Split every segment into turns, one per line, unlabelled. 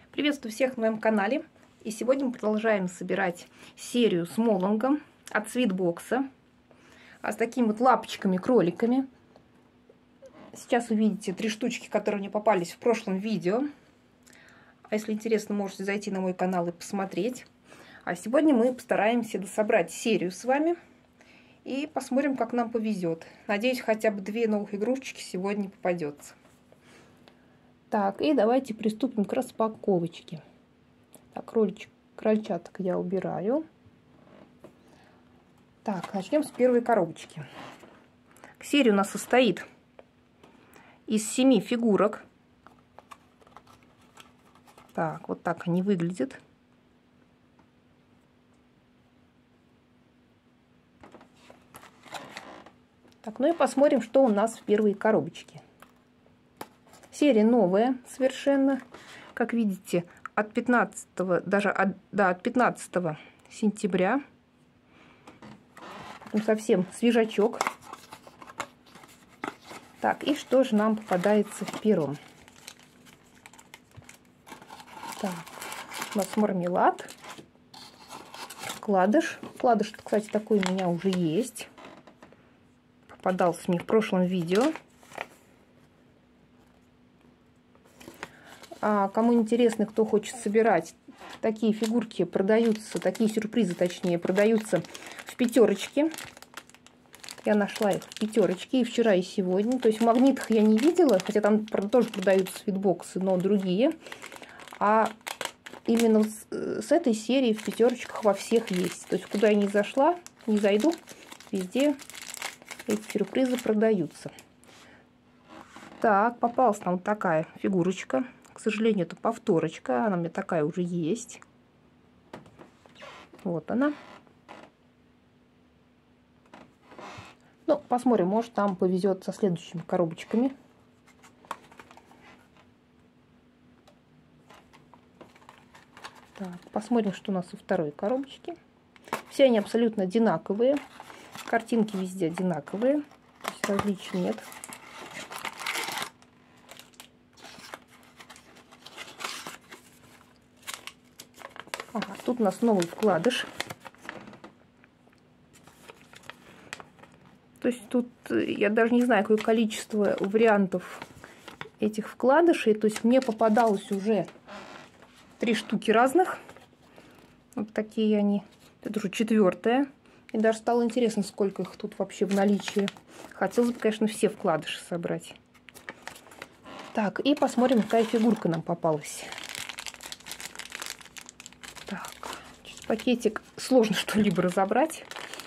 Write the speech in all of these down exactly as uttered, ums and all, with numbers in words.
Приветствую всех на моем канале. И сегодня мы продолжаем собирать серию с моллингом от Свитбокса. А с такими вот лапочками-кроликами. Сейчас увидите три штучки, которые мне попались в прошлом видео. А если интересно, можете зайти на мой канал и посмотреть. А сегодня мы постараемся дособрать серию с вами. И посмотрим, как нам повезет. Надеюсь, хотя бы две новых игрушечки сегодня попадется. Так, и давайте приступим к распаковочке. Так, кроличек, крольчаток я убираю. Так, начнем с первой коробочки. Серия у нас состоит из семи фигурок. Так, вот так они выглядят. Так, ну и посмотрим, что у нас в первой коробочке. Серия новая совершенно, как видите, от пятнадцатого, даже от, да, от пятнадцатого сентября. Совсем свежачок. Так, и что же нам попадается в первом? Так, у нас мармелад, вкладыш. Вкладыш, кстати, такой у меня уже есть. Попадался мне в прошлом видео. А кому интересно, кто хочет собирать, такие фигурки продаются, такие сюрпризы, точнее, продаются в пятерочке. Я нашла их в пятерочке и вчера, и сегодня. То есть в магнитах я не видела, хотя там тоже продаются свитбоксы, но другие. А именно с, с этой серии в пятерочках во всех есть. То есть куда я не зашла, не зайду, везде эти сюрпризы продаются. Так, попалась там вот такая фигурочка. К сожалению, это повторочка. Она у меня такая уже есть. Вот она. Ну, посмотрим, может, там повезет со следующими коробочками. Так, посмотрим, что у нас во второй коробочке. Все они абсолютно одинаковые. Картинки везде одинаковые. То есть различий нет. Ага, тут у нас новый вкладыш. То есть тут я даже не знаю, какое количество вариантов этих вкладышей. То есть мне попадалось уже три штуки разных. Вот такие они. Это уже четвертая. И даже стало интересно, сколько их тут вообще в наличии. Хотелось бы, конечно, все вкладыши собрать. Так, и посмотрим, какая фигурка нам попалась. Так, через пакетик сложно что-либо разобрать.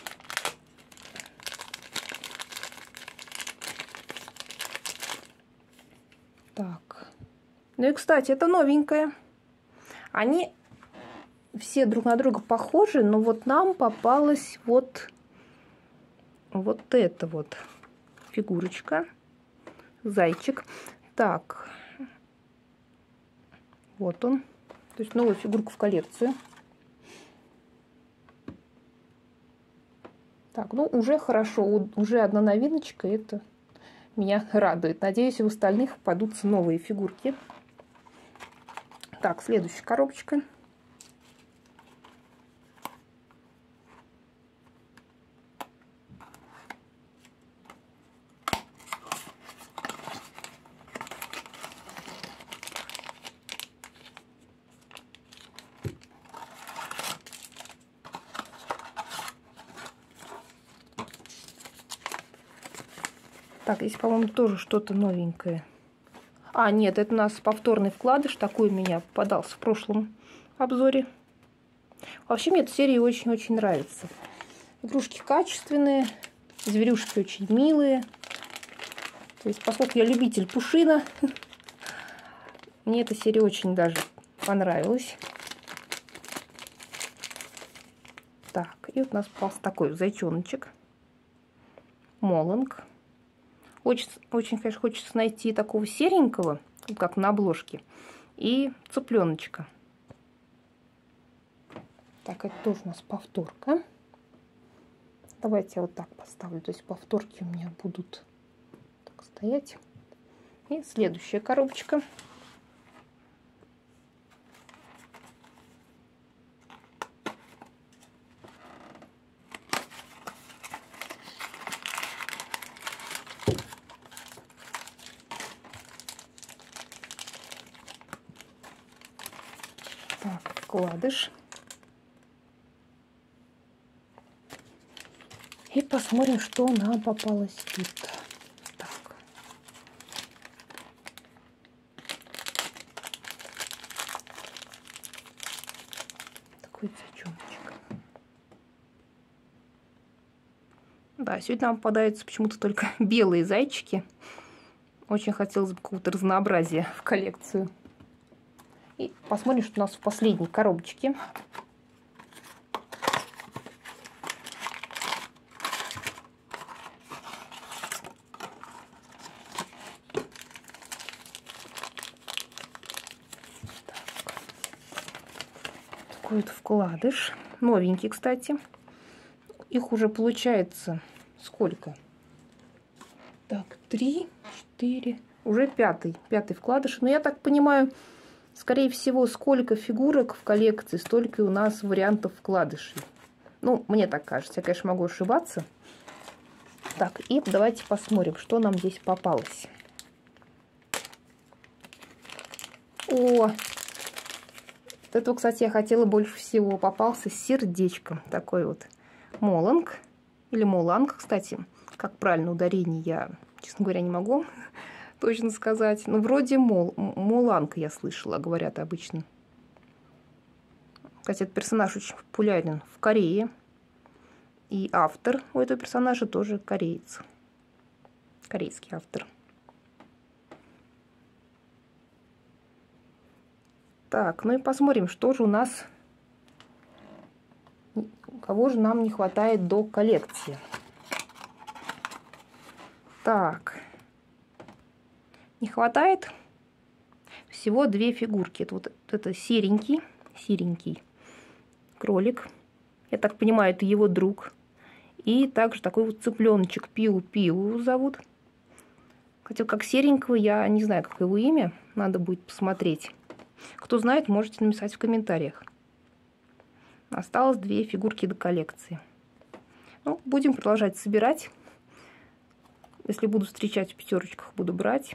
Так. Ну и, кстати, это новенькая. Они все друг на друга похожи, но вот нам попалась вот, вот эта вот фигурочка. Зайчик. Так. Вот он. То есть новая фигурка в коллекцию. Так, ну уже хорошо. Уже одна новиночка. Это меня радует. Надеюсь, и у остальных попадутся новые фигурки. Так, следующая коробочка. Так, здесь, по-моему, тоже что-то новенькое. А, нет, это у нас повторный вкладыш. Такой у меня попадался в прошлом обзоре. Вообще, мне эта серия очень-очень нравится. Игрушки качественные, зверюшки очень милые. То есть, поскольку я любитель пушина, мне эта серия очень даже понравилась. Так, и вот у нас попался такой зайчоночек. Моллинг. Очень, очень, конечно, хочется найти такого серенького, как на обложке, и цыпленочка. Так, это тоже у нас повторка. Давайте я вот так поставлю. То есть повторки у меня будут так стоять. И следующая коробочка. вкладыш. И посмотрим, что нам попалось тут. Так. Такой зайчоночек. Да, сегодня нам попадаются почему-то только белые зайчики. Очень хотелось бы какого-то разнообразия в коллекцию. И посмотрим, что у нас в последней коробочке. Такой вот вкладыш. Новенький, кстати. Их уже получается сколько? Так, три, четыре. Уже пятый. Пятый вкладыш. Но я так понимаю, скорее всего, сколько фигурок в коллекции, столько и у нас вариантов вкладышей. Ну, мне так кажется. Я, конечно, могу ошибаться. Так, и давайте посмотрим, что нам здесь попалось. О! Вот этого, кстати, я хотела больше всего. Попался с сердечком. Такой вот моланг. Или моланг, кстати. Как правильно ударение, я, честно говоря, не могу точно сказать. Ну, вроде мол, моланг, я слышала, говорят обычно. Кстати, этот персонаж очень популярен в Корее. И автор у этого персонажа тоже кореец. Корейский автор. Так, ну и посмотрим, что же у нас, кого же нам не хватает до коллекции. Так, не хватает всего две фигурки. Это вот это серенький, серенький кролик. Я так понимаю, это его друг. И также такой вот цыпленочек Пиу-Пиу зовут. Хотя как серенького, я не знаю, как его имя. Надо будет посмотреть. Кто знает, можете написать в комментариях. Осталось две фигурки до коллекции. Ну, будем продолжать собирать. Если буду встречать в пятерочках, буду брать.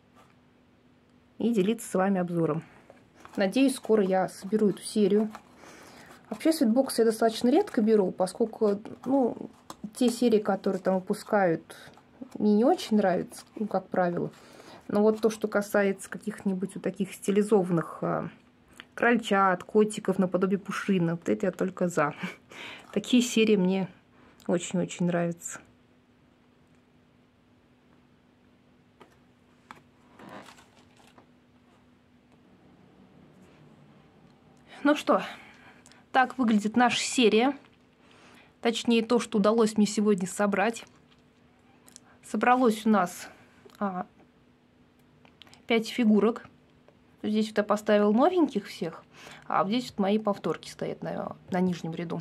И делиться с вами обзором. Надеюсь, скоро я соберу эту серию. Вообще, свитбоксы я достаточно редко беру, поскольку, ну, те серии, которые там выпускают, мне не очень нравятся, ну, как правило. Но вот то, что касается каких-нибудь вот таких стилизованных а, крольчат, котиков наподобие Пушина, вот это я только за. Такие серии мне очень-очень нравятся. Ну что, так выглядит наша серия. Точнее, то, что удалось мне сегодня собрать. Собралось у нас а, пять фигурок. Здесь вот я поставил новеньких всех, а здесь вот мои повторки стоят на, на нижнем ряду.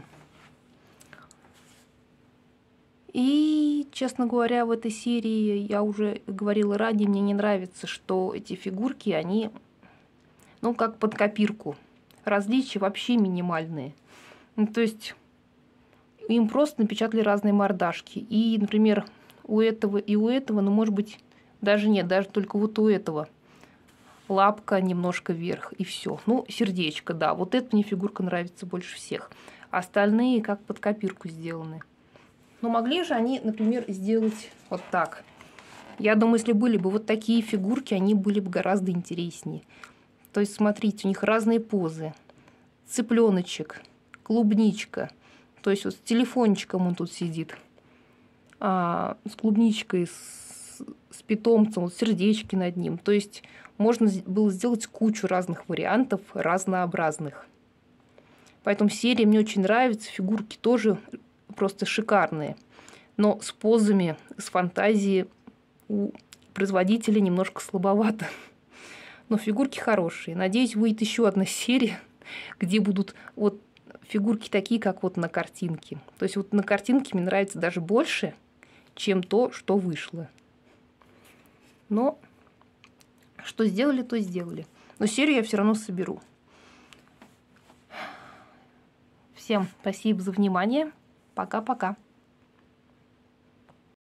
И, честно говоря, в этой серии, я уже говорила ранее, мне не нравится, что эти фигурки, они, ну, как под копирку. Различия вообще минимальные. Ну, то есть им просто напечатали разные мордашки. И, например, у этого и у этого, ну, может быть, даже нет, даже только вот у этого лапка немножко вверх, и все. Ну, сердечко, да, вот эта мне фигурка нравится больше всех. Остальные как под копирку сделаны. Но могли же они, например, сделать вот так. Я думаю, если были бы вот такие фигурки, они были бы гораздо интереснее. То есть, смотрите, у них разные позы. Цыпленочек, клубничка. То есть, вот с телефончиком он тут сидит. А, с клубничкой, с, с питомцем, вот сердечки над ним. То есть, можно было сделать кучу разных вариантов, разнообразных. Поэтому серия мне очень нравится. Фигурки тоже просто шикарные. Но с позами, с фантазией у производителя немножко слабовато. Но фигурки хорошие. Надеюсь, выйдет еще одна серия, где будут вот фигурки такие, как вот на картинке. То есть вот на картинке мне нравится даже больше, чем то, что вышло. Но что сделали, то сделали. Но серию я все равно соберу. Всем спасибо за внимание. Пока-пока.